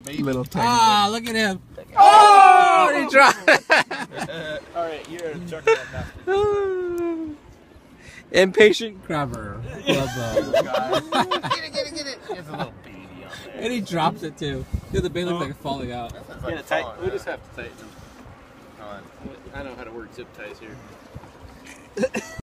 baby. Little tiny. Ah, look at him. Oh, he dropped it. All right, you're chucking that now. Impatient grabber. Get it. He has a little baby on there. And he drops it too. Yeah, the bait looks like it's falling out. Yeah, tight. We just have to tighten them. I know how to work zip ties here.